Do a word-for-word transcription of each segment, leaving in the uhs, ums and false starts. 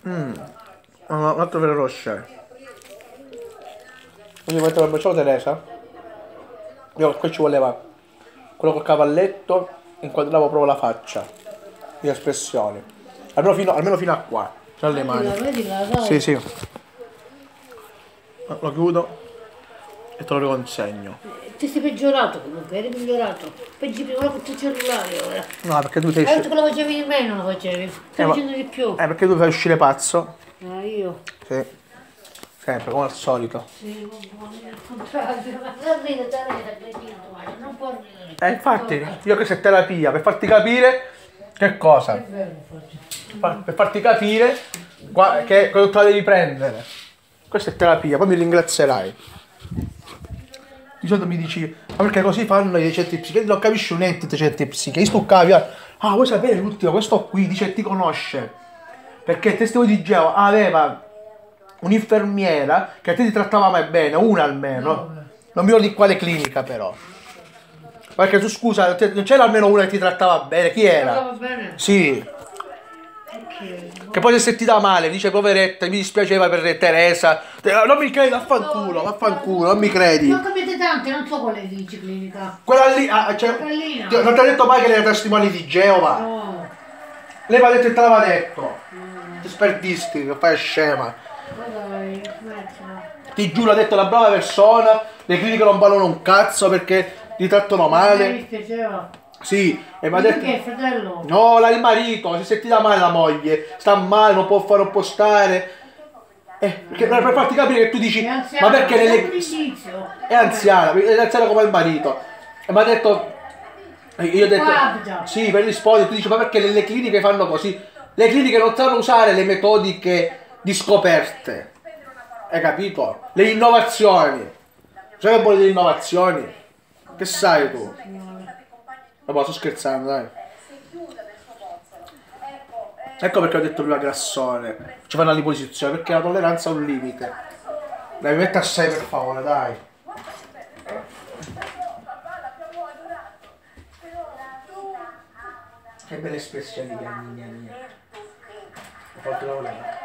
Mmm. Oh, un altro Ferrero Rocher. Quindi mentre la baciavo Teresa, io qui ci voleva quello col cavalletto, inquadravo proprio la faccia, le espressioni. Almeno fino, almeno fino a qua, tra le mani. Vedila, vedila, sì, sì. Lo chiudo e te lo riconsegno. Ti sei peggiorato comunque, eri migliorato. Peggi prima con il cellulare ora. No, perché tu sei Hai detto che lo facevi di meno, lo facevi. Stai eh, facendo di più. Eh, perché tu fai uscire pazzo. Ah, io? Sì. Sempre, come al solito. Sì, non ridere, non può ridere. Eh, infatti, io che sei terapia, per farti capire che cosa? È vero, infatti. Per farti capire qua, che cosa te la devi prendere. Questa è terapia, poi mi ringrazierai. Di solito mi dici, ma perché così fanno i centri psichiatrici? Non capisci niente dei centri psichiatrici. Stuccavi, ah, vuoi sapere l'ultimo? Questo qui dice ti conosce. Perché il testimone di Geo aveva un'infermiera che a te ti trattava mai bene, una almeno. No, non mi ricordo di quale clinica però. Perché tu scusa, non c'era almeno una che ti trattava bene? Chi era? Trattava bene? Sì. Okay. Che poi si è sentita male, dice poveretta, mi dispiaceva per Teresa. Non mi credi, vaffanculo, vaffanculo, non mi credi. Ne ho capite tante, non so quale dici clinica. Quella lì, ah, cioè, Quellina. non ti ha detto mai che lei era testimone di Geova? No. Lei mi ha detto che te l'aveva detto. Mm. Ti sperdisti, che fai scema. Ma dai, smettila. Ti giuro, ha detto la brava persona, le cliniche non parlano un cazzo perché li trattano male. Mi dispiaceva. Sì, e mi ha Perché detto... il fratello? No, la, il marito, si è sentita male la moglie, sta male, non può fare, non può stare. Eh, perché per, per farti capire che tu dici, È anziana, ma perché nelle... È È anziana, è anziana come il marito. E mi ha detto... Io ho detto... Guarda. Sì, per rispondere, tu dici, ma perché nelle cliniche fanno così? Le cliniche non sanno usare le metodiche di scoperte. Hai capito? Le innovazioni. Sai che vuole le innovazioni? Che sai tu? Vabbè, sto scherzando, dai. Ecco perché ho detto prima grassone. Ci fanno la liposizione, perché la tolleranza ha un limite. Dai, mi metti a sei per favore, dai. Che belle espressioni che ha, mia mia. Ho fatto lavorare.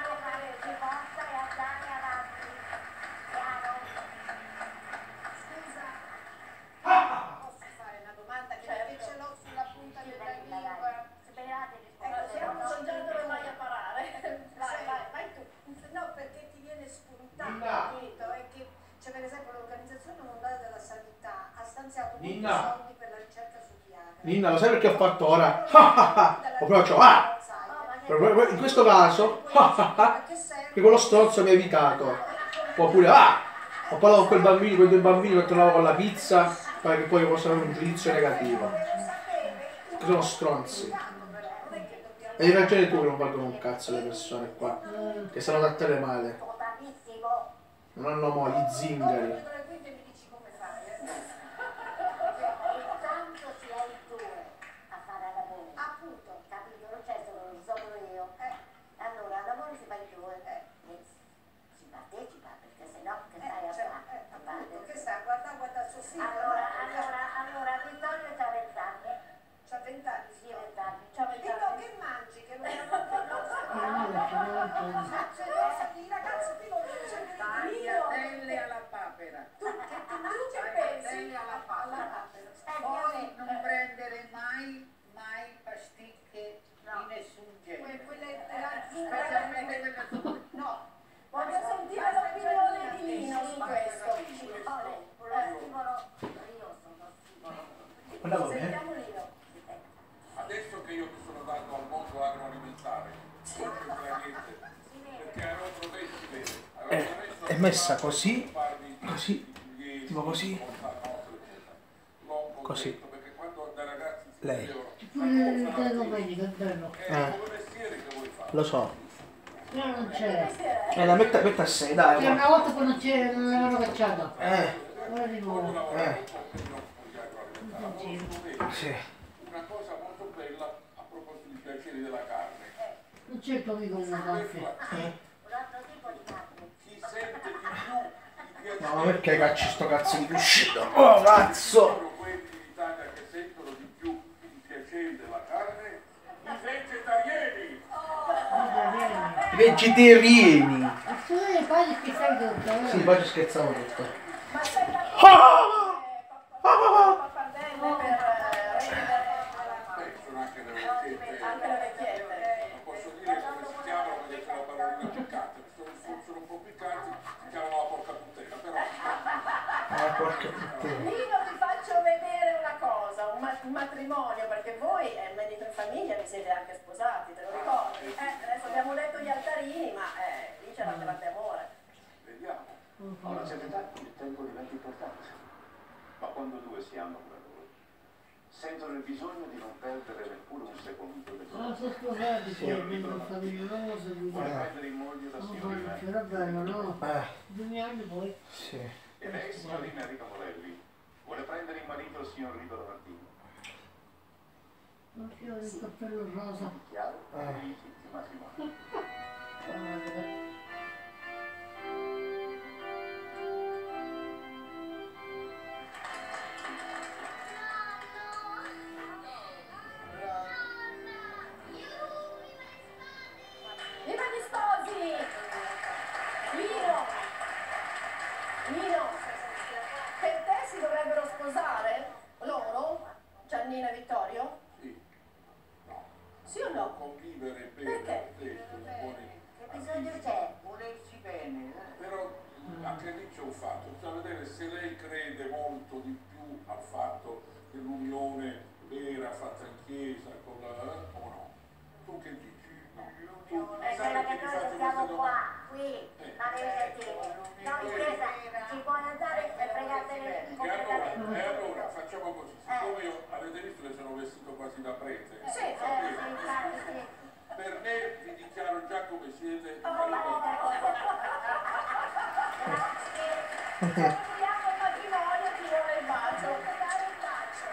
Ninna, Ninna, lo sai perché ho fatto ora? Ho provato, ah! In questo caso, che quello stronzo mi ha evitato. Oppure, ah! Ho parlato con quel bambino, quei due bambini che tornavo con la pizza, perché poi posso avere un giudizio negativo. Che sono stronzi. E hai ragione tu che non valgono un cazzo le persone qua, che sanno trattare male. Non hanno mo' gli zingari. Adesso che io mi sono dato al mondo agroalimentare, perché avevo promesso bene, È messa così, così, tipo così, così. Lei. Eh, lo so. No, non c'è. Eh, la metta, metta a sei, dai. C'è una volta quando c'è, non l'avevano cacciata. Eh. Ora di nuovo. Eh. Sì. Una cosa molto bella a proposito di piaceri della carne. Non c'è il tuo amico con la caffè. Eh. Chi sente di più i No, ma perché cacci sto cazzo di cuscino? Oh, cazzo! sono quelli in Italia che sentono di più i piaceri della carne? I vegetariani! I vegetariani. Ma tu non fai scherzare tutto, eh? Sì, poi ci scherzavo tutto. Ma sei da Ah! pappardelle per rendere Beh, sono anche le vecchiette. anche le vecchiette. Non posso dire come si chiamano, perché c'è la parolina piccante. Sono, sono un po' piccanti, si chiamano la porca puttana, però... Ah, porca puttana. Nino, ti faccio vedere una cosa, un, ma- un matrimonio, perché voi è il medito in famiglia, vi siete anche sposati, te lo ricordi? Eh, adesso abbiamo detto gli altarini, ma eh, lì c'era grande amore. Vediamo. A una certa età il tempo diventa importante, ma quando due si amano da loro, sentono il bisogno di non perdere neppure un secondo del Ah, loro. sono sposati, sì, abbiamo famiglia, non lo so, Vuole prendere in moglie la non signorina c'era bello, no? Eh, Due anni poi. sì. e lei, signorina Rita Morelli, vuole prendere in marito il signor Rito Martini. Non c'era il cappello rosa. Chiaro? Ah. È legittimo matrimonio. Guarda. Viva gli sposi! Nino! Nino! Per te si dovrebbero sposare? Loro? Giannina e Vittorio? Sì. No. Sì o no? Convivere bene, Perché? detto, buoni Che bisogno c'è? Volersi bene. Però anche lì c'è un fatto, bisogna vedere se lei crede molto di più al fatto dell'unione vera fatta in chiesa con la, o no? Tu che dici? No. Tu È sai quella che che ti noi faccio dobbiamo queste qua, domande? qui, Eh. a Nevesettini. No, in chiesa ci puoi andare e fregatene E allora, completamente. e allora facciamo così, siccome io avete visto che sono vestito quasi da prete, Sì, Eh, sapete? sì, infatti, sì. Per me vi dichiaro già come siete. Oh, ma se vogliamo il matrimonio ti vuole il bacio. Dare il bacio.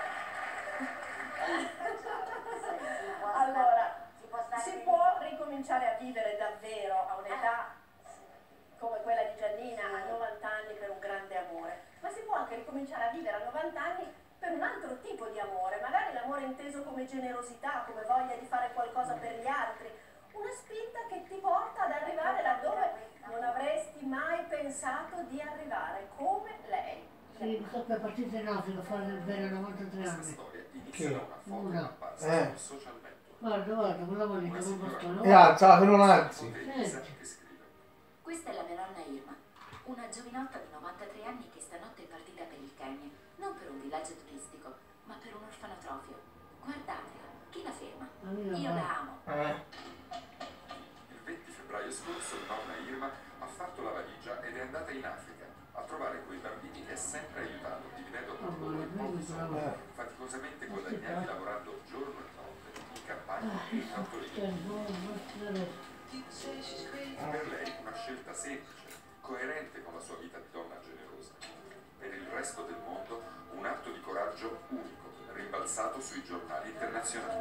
Allora, Si può stare si benissimo. può ricominciare a vivere davvero a un'età come quella di Giannina a novanta anni per un grande amore, ma si può anche ricominciare a vivere a novanta anni per un altro tipo di amore, magari l'amore inteso come generosità, come voglia di fare qualcosa per gli altri, una spinta che ti porta ad arrivare laddove non avresti mai pensato di arrivare, come lei. Sì, so che è partita in Africa a fare il bene a novantatré anni. storia inizia da una foto Una. apparsa Eh. sul social network. Guarda, guarda, quella volta con bastone. E alza, se non alzi. Elisa che scrive: Questa è la mia nonna Irma, una giovinotta di novantatré anni che stanotte è partita per il Kenya, non per un villaggio turistico, ma per un orfanotrofio. Guardatela, chi la ferma? Io la amo. Eh, Il venti febbraio scorso nonna Irma ha fatto la valigia ed è andata in Africa a trovare quei bambini che ha sempre aiutato, dividendo con loro i pochi soldi eh. faticosamente guadagnati lavorando giorno e notte in campagna e in Cioè, fattorie. no, non Per lei una scelta semplice, coerente con la sua vita di donna generosa. Per il resto del mondo un atto di coraggio unico, rimbalzato sui giornali internazionali.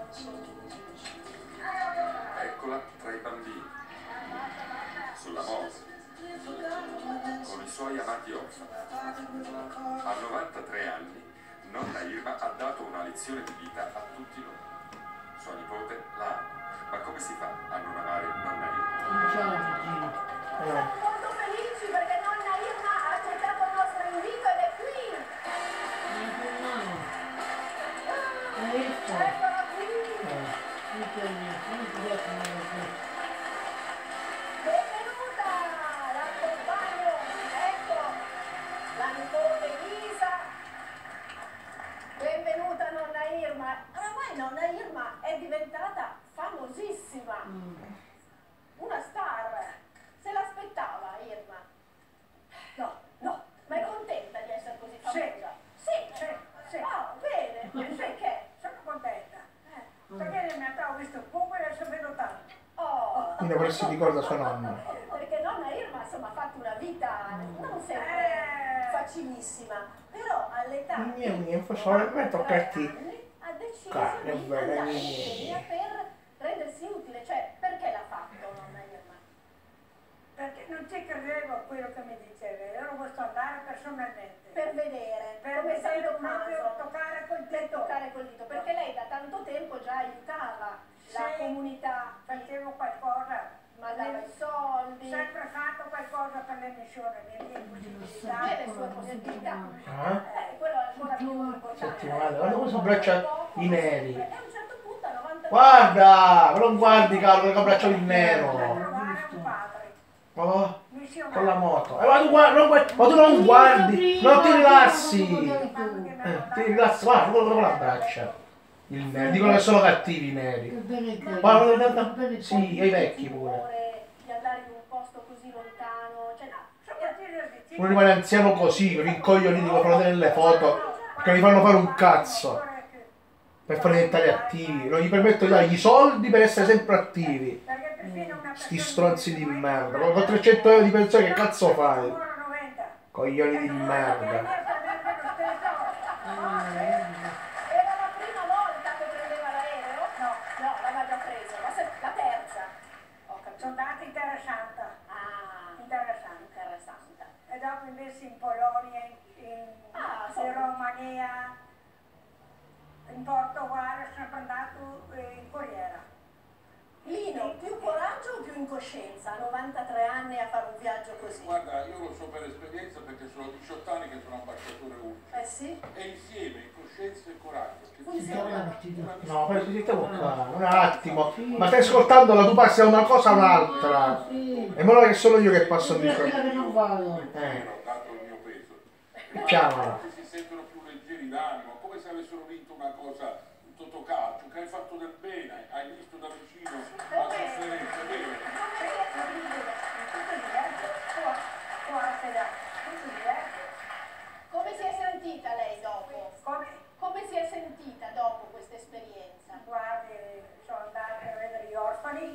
Eccola tra i bambini, sulla moto, con i suoi amati orfani. A novantatré anni, nonna Irma ha dato una lezione di vita a tutti noi. Sua nipote la ama, ma come si fa a non amare nonna Irma? Ciao, Gino. Siamo molto felici perché nonna Irma ha accettato il nostro invito ed è qui. Hai visto? Eccola qui. Non c'è niente, non ti piace niente. Benvenuta, l'accompagno, ecco, la nipote Elisa. Benvenuta nonna Irma. Oramai nonna Irma è diventata famosissima, una star. Se l'aspettava Irma? No, no, ma è contenta di essere così famosa? Sì, sì, sì. Oh, bene, perché? Sono contenta. Eh. Perché in realtà ho visto poco e adesso vedo tanto. Oh. quindi ora si ricorda sua nonna. Perché nonna Irma insomma ha fatto una vita non sempre Eh. facilissima, però all'età Mie, mie, di faccio- a me tocca a novantatré te. anni ha deciso Cane, di bella andare in mia. Kenya per rendersi utile, cioè perché l'ha fatto nonna Irma? Perché non ci credevo a quello che mi dicevi. Io posso andare personalmente. Per vedere, Per come San vedere proprio, Tommaso, toccare col per dito. toccare col dito, perché lei da tanto tempo già aiutava la Sì, comunità, facevo qualcosa. mandava i missione, le mie possibilità. Che le sue possibilità. Ah? Eh, quello è ancora più importante. Senti male, guarda come sono braccia i neri. E a un certo punto a novanta Guarda, non guardi Carlo che abbraccio il nero. Trovare un padre. Oh, Missionario. con la moto. Eh, ma tu guardi, non guardi, ma tu non guardi, non ti rilassi. Eh, ti rilassi, guarda, quello con la braccia. Il nero, dicono che sono cattivi i neri. Guarda, guarda, guarda. Sì, e i vecchi pure. Di andare in un posto così lontano, cioè no. Uno rimane anziano così, rincoglioniti come fanno nelle foto, che gli fanno fare un cazzo per far diventare attivi. Non gli permetto di dargli i soldi per essere sempre attivi. Sti stronzi di merda. Con trecento euro di pensione che cazzo fai? Coglioni di merda. Era la prima volta che prendeva l'aereo? No, no, l'aveva già preso, ma se- la terza. Ho capito. Sono andata in Terra Santa. Ah, In Terra Santa. Terra Santa. E dopo invece in Polonia, in, in, Ah, in sì. Romania, in Portogallo, sono andato eh, in Corriera. Lino, più coraggio o più incoscienza? A novantatré anni a fare un viaggio così. Guarda, io lo so per esperienza perché sono diciotto anni che sono ambasciatore U N Eh sì? E insieme coscienza e coraggio. Che Funziona. No, poi sentiamo qua, un attimo. Ma stai ascoltandola, tu passi da una cosa all'altra. E ora che sono io che passo il microfono. che non vado. Eh, ho dato il mio peso. chiamala. Si sentono più leggeri d'animo, come se avessero vinto una cosa, un totocalcio, che hai fatto del bene, hai visto da vicino la sofferenza, vero? Come si è sentita lei dopo? Come? Come si è sentita dopo questa esperienza? Guardi, sono andata a vedere gli orfani,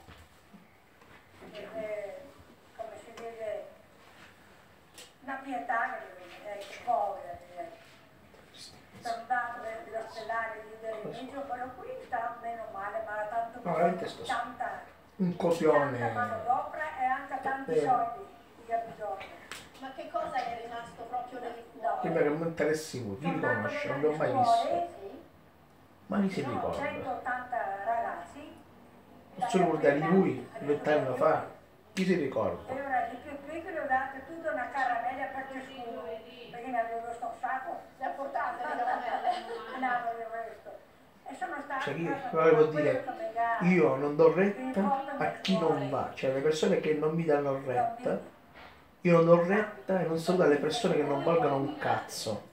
e, come si dice, una pietà che è povera. Sono andata all'ospedale di Beremigio, quello qui sta meno male, ma ha tanto No, veramente sto- tanta, Un tanta copione. manodopera e anche tanti Eh. soldi che ha bisogno. Ma che cosa è rimasto proprio nel Prima cuore? che mi interessi voi, chi li Sono andata conosce? Non nelle li ho mai scuole, visto. Sì? Ma chi si sono ricorda? centottanta ragazzi. Non se lo ricorda di lui, vent'anni fa. Chi si ricorda? E ora di più piccoli ho dato tutta una caramella per ciascuno, perché ne avevo sto sacco, Le ha portate le caramelle? andavo del resto. E sono stata... Cioè, io volevo dire, io non do retta a chi non va. Cioè, le persone che non mi danno retta, io non do retta e non saluto le persone che non valgono un cazzo.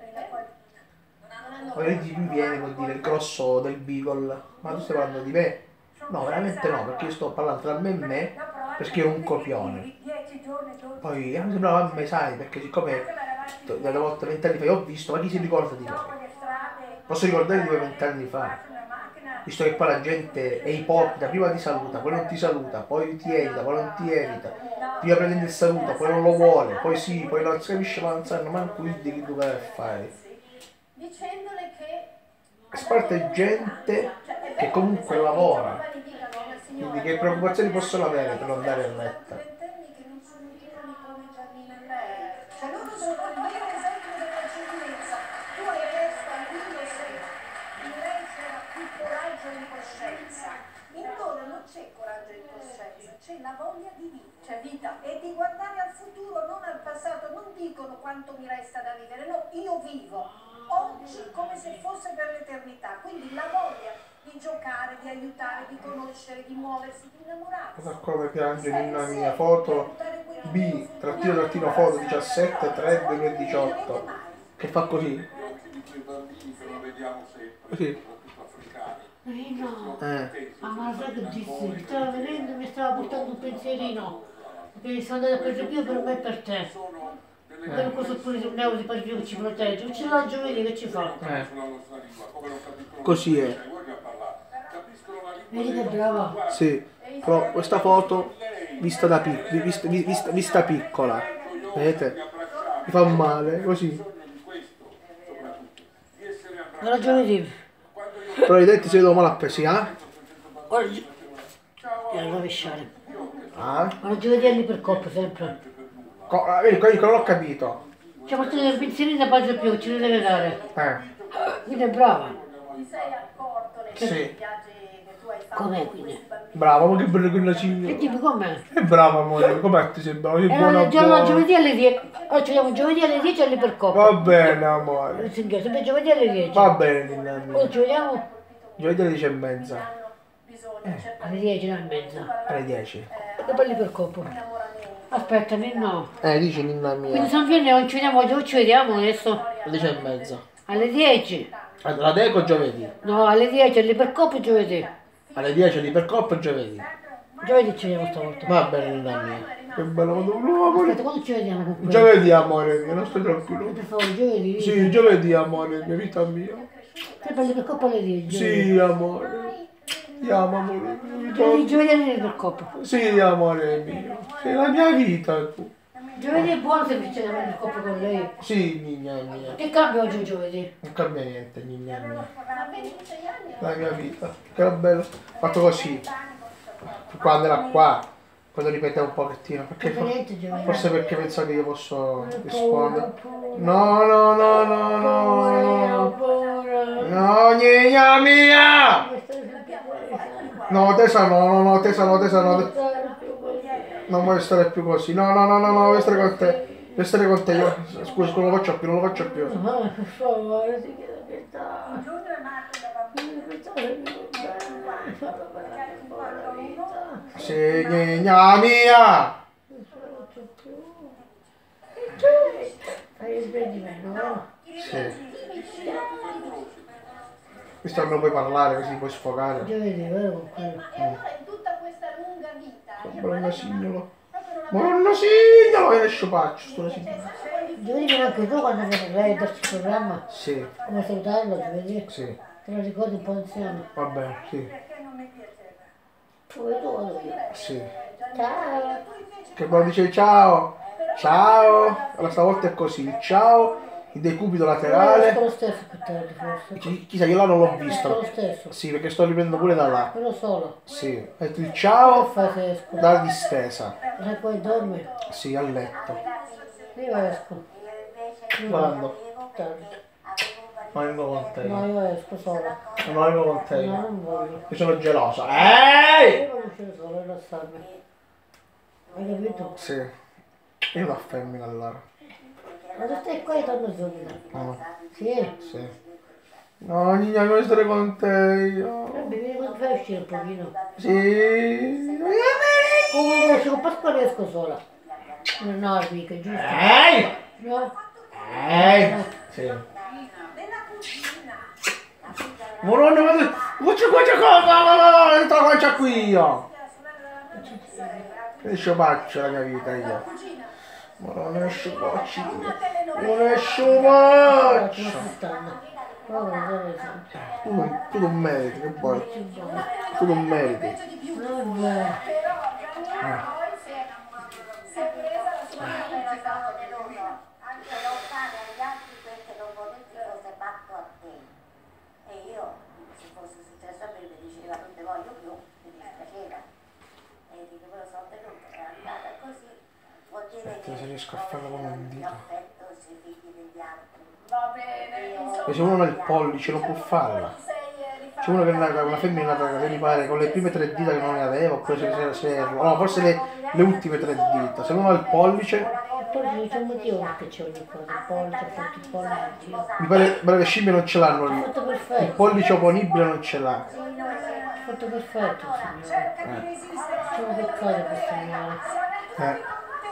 Magari di più viene, vuol dire il grosso del Beagle. Ma tu stai parlando di me? No, veramente no, perché io sto parlando tra me e me, perché ero un copione. Poi, eh, mi sembrava a me, sai, perché siccome delle volte vent'anni fa io ho visto, ma chi si ricorda di me? Posso ricordare di voi vent'anni fa? Visto che poi la gente è ipocrita, prima ti saluta, poi non ti saluta, poi ti evita, poi non ti evita, prima prende il saluto, poi non lo vuole, poi sì, poi non si capisce, ma non sanno manco io di che doveva fare. Dicendole che... A parte gente che comunque lavora, quindi che preoccupazioni possono avere per non dare retta? Che non sono giovani come Giannina e lei. Cioè loro sono il vero esempio della giovinezza. Tu hai chiesto a Lino se in lei c'era più coraggio e incoscienza. In loro non c'è coraggio e incoscienza, c'è la voglia di vivere. C'è vita. E di guardare al futuro, non al passato. Non dicono quanto mi resta da vivere, no, io vivo. Oggi come se fosse per l'eternità, quindi la voglia di giocare, di aiutare, di conoscere, di muoversi, di innamorarsi. Guarda come piange nella mia foto B, trattino trattino foto diciassette tre duemiladiciotto, che fa così. Gli occhi di quei bambini che non vediamo sempre, Sì. soprattutto africani. Rino, Eh. ah, ma lo sai che dissi? Mi stava venendo, mi stava portando un pensierino. Che sono andata a prendere io per me e per te. Sono delle Per questo pure un euro di parigino che ci protegge. Non ce l'ha giovedì che ci fa? Eh. sulla nostra lingua, come non capiscono Così è. cioè, guarda a parlare, capiscono la lingua Vedi che dei brava. nostri Sì, però questa foto vista da pic- vi- vista, vi- vista, vista piccola, vedete? Mi fa male, così. bisogno di questo, soprattutto, di essere abbracciati. Guarda giovedì. Però i denti si vedono male appesi, eh? Guarda gio- e a rovesciare. Ah? Guarda giovedì anni per coppa sempre. Co- ah, vedi, quello che non ho capito. Ci ha portato il pensierino da padre più, ce lo deve dare. Eh. Quindi è brava. ti sei accorto nei Sì. viaggi che tu hai fatto Com'è con quindi? questi bambini? Brava, ma che bella quella E signora. dimmi com'è? È brava, amore, com'è ti sembra? Sei E buona, allora, giorno- buona. giovedì alle dieci. Oggi andiamo giovedì alle dieci all'Ipercoppa. Va bene, amore. Sempre giovedì alle dieci. Va bene, Nina mia. Oggi vediamo Giovedì alle dieci e mezza. Hanno bisogno certamente alle dieci, no, e mezza. Alle dieci. E poi l'Ipercoppa. Aspetta, no. Eh, dici Nina Quindi mia. San Viene non ci vediamo oggi, oggi ci vediamo adesso. Alle dieci e mezza. Alle dieci. La Deco giovedì. No, alle dieci all'Ipercoppa giovedì. Alle dieci l'ipercoppa giovedì. Giovedì ci vediamo stavolta. Va bene, Nina mia. Che bello, quando blu, amore. Aspetta, quando ci vediamo con quello? Giovedì, amore mio, non stai tranquillo. Per favore, giovedì. Sì, giovedì, amore mio, vita mia. Sempre all'Ipercoppa alle dieci. Sì, amore. Andiamo, amore. Giovedì, giovedì all'Ipercoppa. Sì, amore mio. Sei la mia vita, tu. Giovedì è buono se c'è l'Ipercoppa con lei. Sì, Nina mia. Che cambia oggi giovedì? Non cambia niente, Nina mia. A ventisei anni La mia vita. Che era bello. Fatto così. Quando era qua. Quando ripetevo un pochettino. Perché Non fa for- niente giovedì. forse perché pensavo che io posso rispondere. No, no, no, no, no. No, Nina mia! No, tesa no, no, no, tesa no, tesa no. Non voglio stare più così. No, no, no, no, no, voglio stare con te. Voglio stare con te. Io, scusa, non lo faccio più, non lo faccio più. Ah, per favore, ti chiedo pietà. Giugno è nato da bambino. Sì, Nina mia! Fai il bene di me, no? Sì. Questo non puoi parlare così puoi sfogare. Giovedì, vero con quello. e allora in tutta questa lunga vita io Buona signolo. proprio non Buona signolo! E ne sciopaccio, sto signolo. Giovedì viene anche tu quando viene lei a darci il programma. Sì, Come salutarlo, giovedì. sì. Te lo ricordi un po' anziano. Va bene, sì. Perché non mi piaceva? Poi tu vado io. Sì. Ciao. Che quando dice ciao, ciao, allora stavolta è così, il ciao, il decupito Esco laterale, lo stesso più tardi forse. Chi- chissà io là non l'ho Esco lo visto, stesso. sì perché sto riprendendo pure da là, Quello solo. sì, e il Che ciao fai se esco? dalla distesa, E poi dormi. sì, a letto, Io esco. quando? Tardi. Non vengo con te, No, io esco solo. non vengo con te, No, non voglio. io sono gelosa, ehi! Io voglio uscire solo, rilassarmi. Hai capito? Sì, io da femmina allora, Quando stai qua io torno subito. no, Sì. sì, no, Nina, voglio stare con te, io, Vabbè, vieni quando fai uscire un pochino. sì, Comunque esco con Pasquale esco sola. No, mica, giusto? ehi! No? Ehi! Sì. Nella cucina. Morone, guarda, guarda, guarda cosa, entra qua c'è qui io. Che sciopaccio la mia vita io. Morone, sciopacci. Morone, Faccio sciopaccio. una puttana. Povero, dove sei? Tu non, tu non meriti, che vuoi? Tu non meriti. Vabbè. si è presa la sua Era stato deluso, anche lo fare agli altri quel che non volete fosse fatto a te. E io, se fosse successo a me, mi diceva non te voglio più, mi dispiaceva. E dico, me lo sono tenuto, è andata così. Vuol dire Aspetta, che se riesco a farlo con un dito. l'affetto si figli degli altri. va bene, insomma, E se uno ha il pollice non può farla. C'è uno che è nata, una femmina nata, che mi pare, con le prime tre dita che non ne aveva, oppure se, se, se no, forse le, le ultime tre dita. Se non ha il pollice, Poi c'è un motivo perché c'è ogni cosa. Il pollice, ho fatto il pollice. mi pare, mi pare che scimmie non ce l'hanno Ho lì. fatto Il perfetto. pollice opponibile non ce l'ha. Ho fatto perfetto, signore. C'è un peccato per signore. Eh.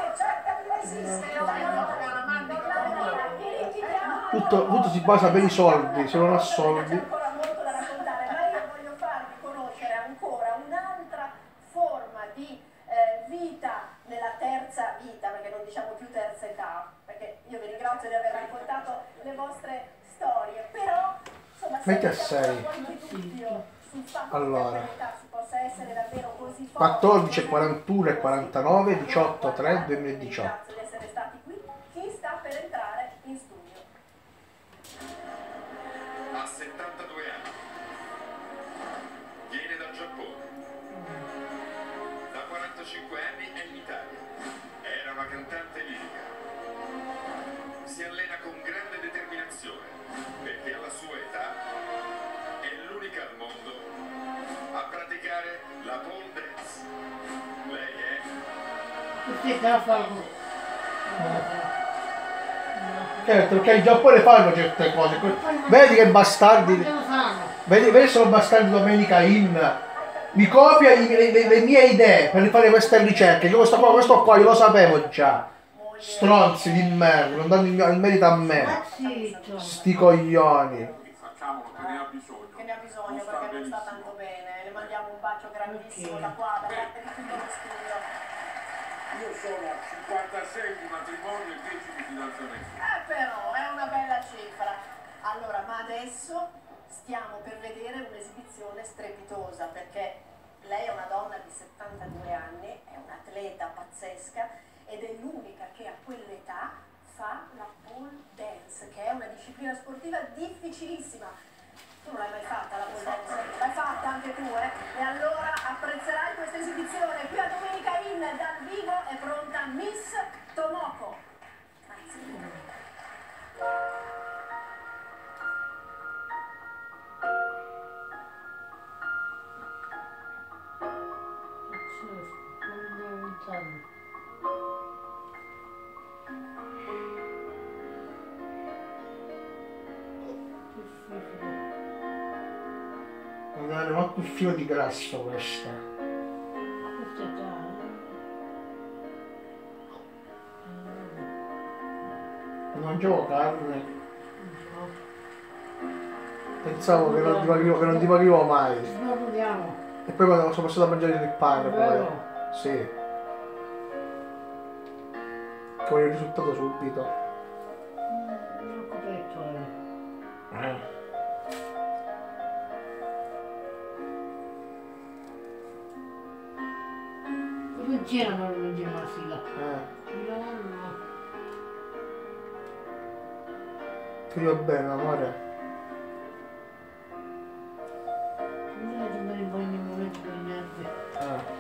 Tutto, tutto si basa per i soldi, se non ha soldi. ancora molto da raccontare, ma io voglio farvi conoscere ancora un'altra forma di eh, vita nella terza vita, perché non diciamo più terza età, perché io vi ringrazio di aver raccontato le vostre storie, però insomma Metti a se sei. avete qualche dubbio sul fatto Allora. che la età si possa essere davvero così forte, quattordici, quarantuno e quarantanove, diciotto, tre, duemiladiciotto. grazie di essere stati qui, chi sta per entrare in studio? Ha settantadue anni. Viene dal Giappone. Da quarantacinque anni è in Italia. Era una cantante lirica. Si allena con grande determinazione perché alla sua età Sì, te la fanno. Certo, perché in Giappone fanno certe cose. Vedi che bastardi. Te lo fanno. Vedi, vedi sono bastardi Domenica In. Mi copia i- le, le- le mie idee per fare queste ricerche. Io questo qua, questo qua io lo sapevo già. Stronzi di merda, non danno il, il merito a me. Ma zitto. Sti coglioni. Facciamolo che ne ha bisogno. Che ne ha bisogno perché non sta tanto bene. Le mandiamo un bacio grandissimo da qua, da parte di tutto lo studio. Io sono a cinquantasei di matrimonio e dieci di fidanzamento. Eh però, è una bella cifra. Allora, ma adesso stiamo per vedere un'esibizione strepitosa perché lei è una donna di settantadue anni, è un'atleta pazzesca ed è l'unica che a quell'età fa la pole dance, che è una disciplina sportiva difficilissima. Tu non l'hai mai fatta la pole dance? L'hai fatta anche tu, eh? E allora apprezzerai questa esibizione. Qui a Domenica In, dal vivo, è pronta Miss Tomoko. Grazie. Non deve avere manco il filo di grasso questa. Questo è già. Non mangiavo carne. Pensavo che non dimagrivo, che non dimagrivo mai. Non vediamo. E poi quando sono passato a mangiare il pane, poi. Vero? Sì. Che voglio il risultato subito. Non ho coperto. Eh. Eh. Non c'erano le mangiare la fila. Eh. No, no. Ti voglio bene, amore. Non è andare in bagno un momento per niente. Eh.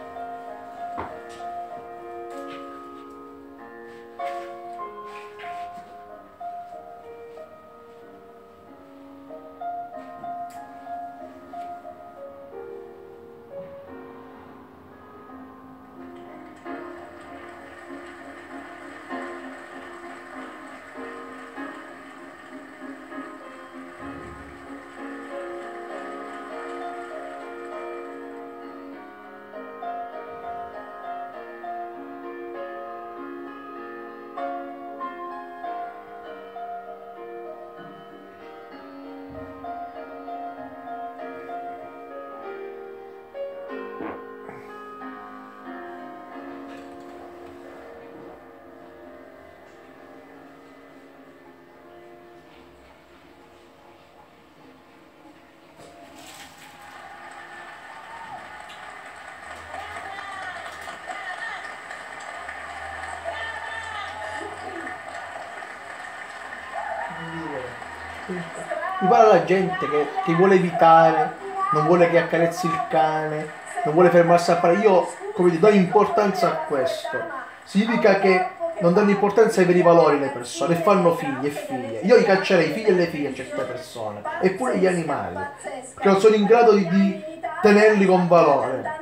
Mi parla la gente che, che vuole evitare, non vuole che accarezzi il cane, non vuole fermarsi a parlare. Io, come dire, do importanza a questo. Significa che non danno importanza ai veri valori le persone, e fanno figli e figlie. Io li caccerei i figli e le figlie a certe persone, eppure gli animali, che non sono in grado di, di tenerli con valore.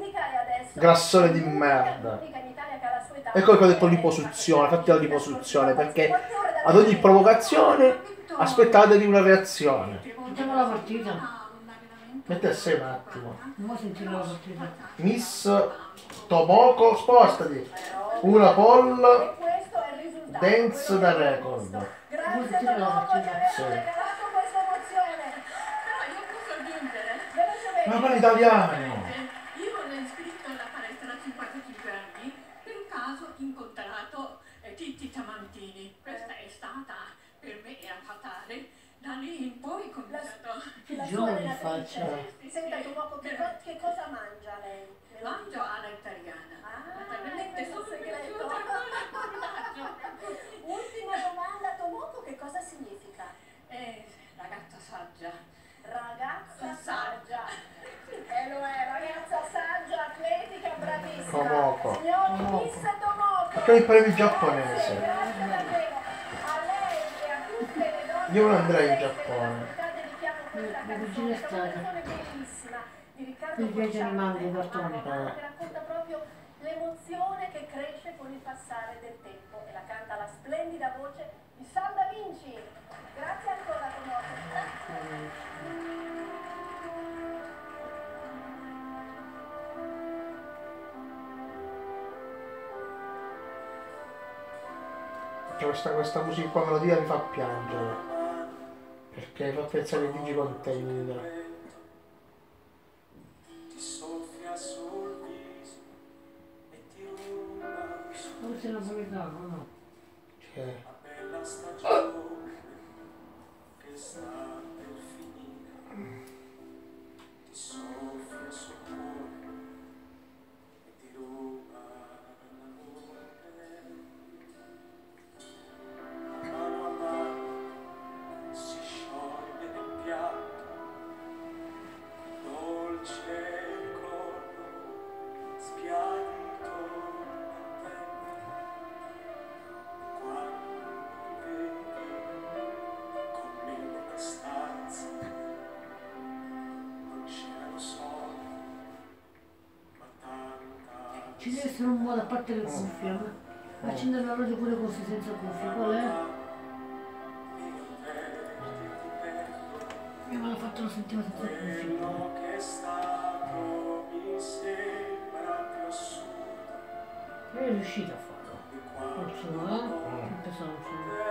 Grassone di merda. Ecco che ho detto liposuzione, fatti la liposuzione, perché ad ogni provocazione aspettatevi una reazione. Sentiamo la partita. Metti a sé un attimo. Non sentire la partita. Miss Tomoko, spostati. Una pole dance da record. Grazie Tomoko, ci avete Sì. regalato questa emozione. Però io posso aggiungere. Velocemente. Ma parla italiano. Io ho iscritto alla palestra a cinquantacinque anni per un caso incontrato eh, Titti Tamantini. Questa è stata, per me era fatale. Da lì in poi ho cominciato. La sua Giovane allenatrice. faccia. Senta Tomoko, che, co- che cosa mangia lei? Me lo Mangio alla italiana. Ah, Naturalmente questo sono è il segreto. piaciuta. Ultima domanda, Tomoko, che cosa significa? Eh, ragazza saggia. Ragazza Saggia. E lo è, ragazza saggia, atletica, bravissima. Tomoko. Signori, Tomoko. Miss Tomoko. Perché mi parli Grazie, giapponese? grazie davvero. A lei e a tutte le donne. Io non andrei in che Giappone. dedichiamo questa Mia canzone, cugina che è una è stata. canzone bellissima di Riccardo Mi piace Bocciani, animali, i cartoni. che racconta proprio l'emozione che cresce con il passare del tempo, e la canta la splendida voce di San Da Vinci. Grazie ancora, Tommaso. Questa, questa musica qua, melodia mi fa piangere, perché mi fa pensare ai Digi Container. Forse è napoletano, no? Cioè. Ci deve essere un modo, a parte le cuffie, ma accendere la radio pure così senza cuffie, qual è? Io me l'ho fatto la settimana senza cuffie. E è riuscito a farlo. Non so, eh? Che pesante.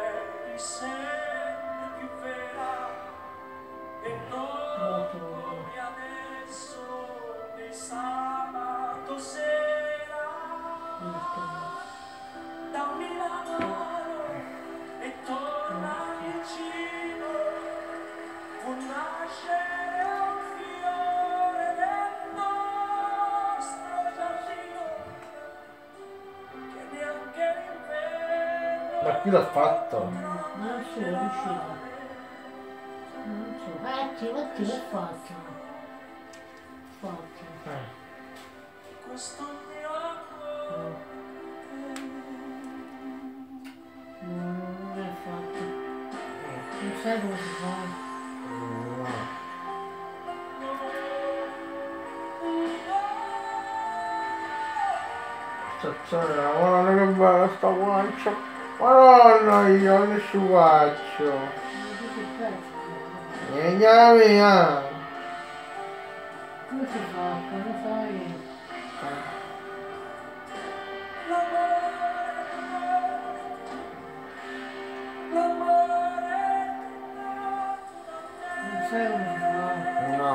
Molto. Dammi la mano e torna vicino, può nascere un fiore del nostro giardino, che neanche l'inverno. Ma chi l'ha fatto? Non so, è riuscito. Non so. Eh, ti, ti l'ho fatto. Fatto. Eh. Questo mio amore. Non è fatto. Non sai come si fa. Stazione, guarda che bella sta guancia. Madonna io, che sciugaccio. Vieni mia. Come si fa? Cosa fai? Non sai come si fa? No.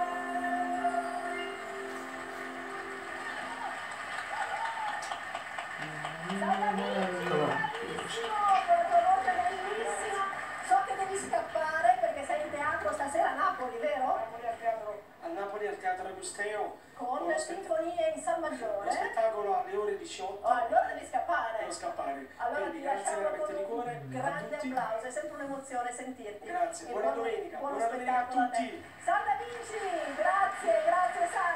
So che devi scappare perché sei in teatro stasera a Napoli, vero? A Napoli al Teatro Agusteo Con le sinfonie in San Maggiore. lo spettacolo alle ore diciotto. Oh, allora devi scappare. Devo scappare. Allora Quindi ti grazie lasciamo veramente con di cuore un a grande tutti. applauso, è sempre un'emozione sentirti. Grazie, E buona buon- domenica, buono buona domenica a spettacolo te. tutti. San Da Vinci, grazie, grazie Sal.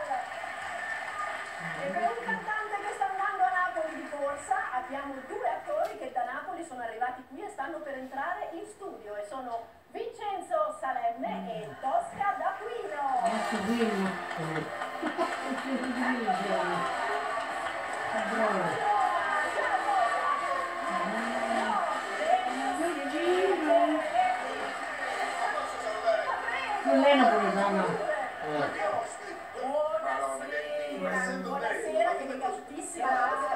E per un cantante che sta andando a Napoli di corsa, abbiamo due attori che da Napoli sono arrivati qui e stanno per entrare in studio, e sono Vincenzo Salemme e Tosca D'Aquino. Ecco, Guillo. Bravo. Non è napoletana. Buonasera, buonasera, che mi gattissima,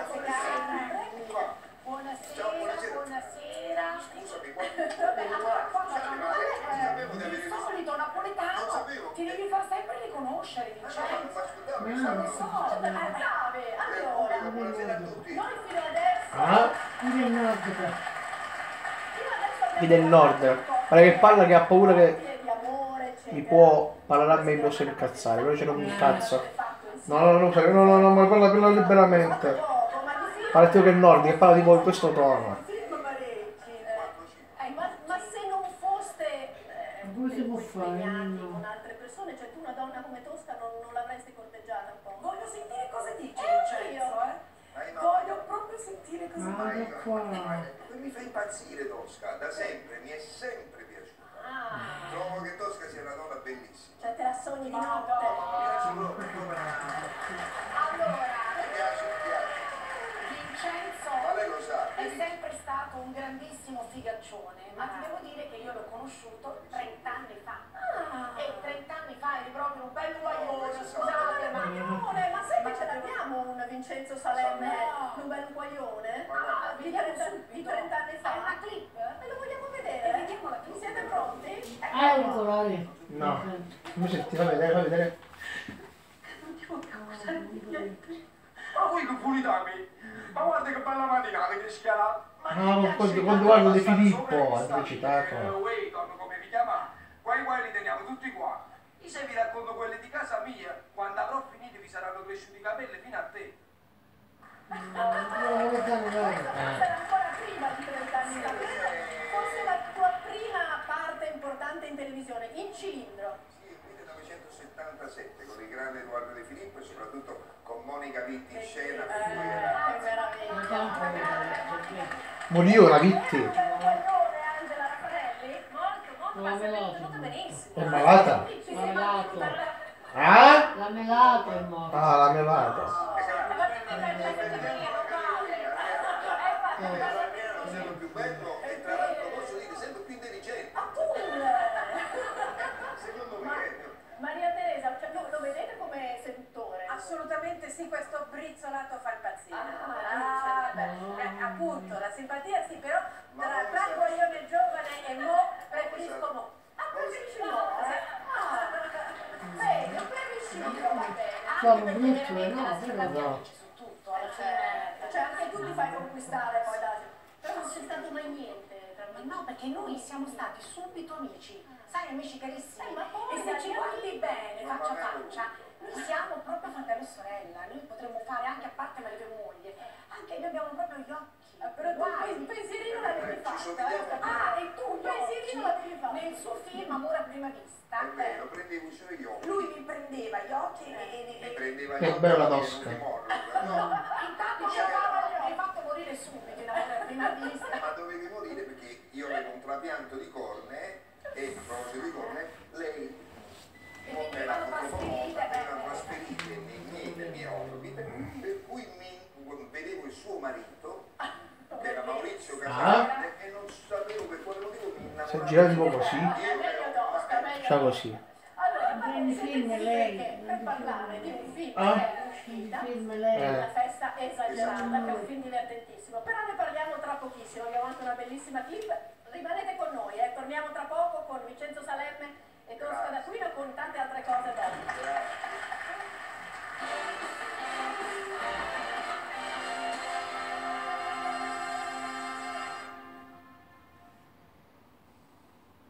buonasera, buonasera. Scusami, Vabbè, allora qua facciamo Il solito napoletano ti devi far sempre riconoscere, Vincenzo. Non lo so, brave. Allora, noi fino adesso... Ah? Qui del nord. Qui del nord. Guarda che parla che ha paura che mi può parlare a me e mi posso incazzare, però ce non mi incazzo. No, no, no, no, no, no, ma parla, parla liberamente. Parla tipo che è nord, che parla tipo in questo tono. Ma se non foste Come si può fare? impegnati No. con altre persone, cioè tu una donna come Tosca non, non l'avresti corteggiata un po'? Voglio sentire cosa dice Eh, Vincenzo, io. eh. Voglio proprio sentire cosa Guarda dice. qua. mi fa impazzire Tosca, da sempre, mi è sempre piaciuta. Ah, Trovo che Tosca sia una donna bellissima. cioè te la sogni di notte. Mi piace proprio come... Allora, Mi piace il piano. è sempre stato un grandissimo figaccione, ma ti devo dire che io l'ho conosciuto trent'anni fa. Ah. E trent'anni fa eri proprio un bel guaglione, scusate, ma... Guaglione, ma sai che ce l'abbiamo un Vincenzo Salemme, no. Un bel guaglione? Ah, di trent'anni fa. È una clip? E lo vogliamo vedere? E vediamo la clip. Siete pronti? Ah, è un colore. No. Come senti? Fa vedere, fa vedere. Non ti voglio accusare di niente. Ma voi che pulitami? Ma guarda che bella mattinata che schiara. No, quando, quando guardo De Filippo, ha citato. Uè, come vi chiama? Quai guai li teniamo tutti qua. Io se vi racconto quelli di casa mia, quando avrò finito vi saranno cresciuti i capelli fino a te. Era ancora prima di trent'anni fa. Forse la tua prima parte importante in televisione, in cilindro. Sì, millenovecentosettantasette con il grande Edoardo De Filippo e soprattutto con Monica Vitti in scena. Per cui era... Che meraviglia. Morio la Vitti. Angela Raffaelli? Molto, molto, ma sei venuta benissimo. È malata? Melato. Ah? La melato è morta. Ah, la melata. Sempre più bello e tra l'altro posso dire sempre più intelligente. Secondo me. Maria Teresa, cioè, lo, lo vedete come seduttore? Assolutamente sì, questo brizzolato fa impazzire. Ah, Ah, beh, eh, appunto, la simpatia sì, però tra, tra il guaglione giovane e mo preferisco mo. Ah, preferisci mo? Ah, bene, io preferisci mo, va bene. Sono Anche perché brutto, veramente no, la però simpatia no. vince su tutto, alla fine. Cioè anche tu ti fai conquistare poi da... Però non c'è stato mai niente tra Ma no, perché noi siamo stati subito amici, sai, amici carissimi. Eh, ma poi e se ci Daniele- guardi bene, faccia a faccia, noi siamo proprio fratello e sorella, noi potremmo fare anche a parte marito e moglie, anche noi abbiamo proprio gli occhi. Eh, però tu Guai. un pensierino l'avevi Ci fatto, somigliamo eh? Ah, e tu un pensierino l'avevi fatto. nel suo film Amore a prima vista, È vero, prendevo i suoi occhi. lui mi prendeva gli occhi e, e, Mi e, prendeva Che gli occhi bella e non tosca. mi mordo, no? intanto cercava gli occhi, mi hai fatto morire subito in Amore a prima vista. Ma dovevi morire perché io avevo un trapianto di cornee e a proposito di cornee, lei non me la fotofonata, me la trasferite nei miei, nei miei orbite, per cui mi, vedevo il suo marito, che era Maurizio Casale, e non sapevo per quale motivo mi innamoravo. Si è girato un po' così. Io Meglio ero- tosta, meglio Fa così. Allora, Prendi siete film, zitti lei. perché per parlare di un film Ah? che è uscita, film Eh. lei. una festa esagerata, che è un film divertentissimo, però ne parliamo tra pochissimo, abbiamo anche una bellissima clip, rimanete con noi, eh. Torniamo tra poco con Vincenzo Salemme e Tosca d'Aquino con tante altre cose da dire.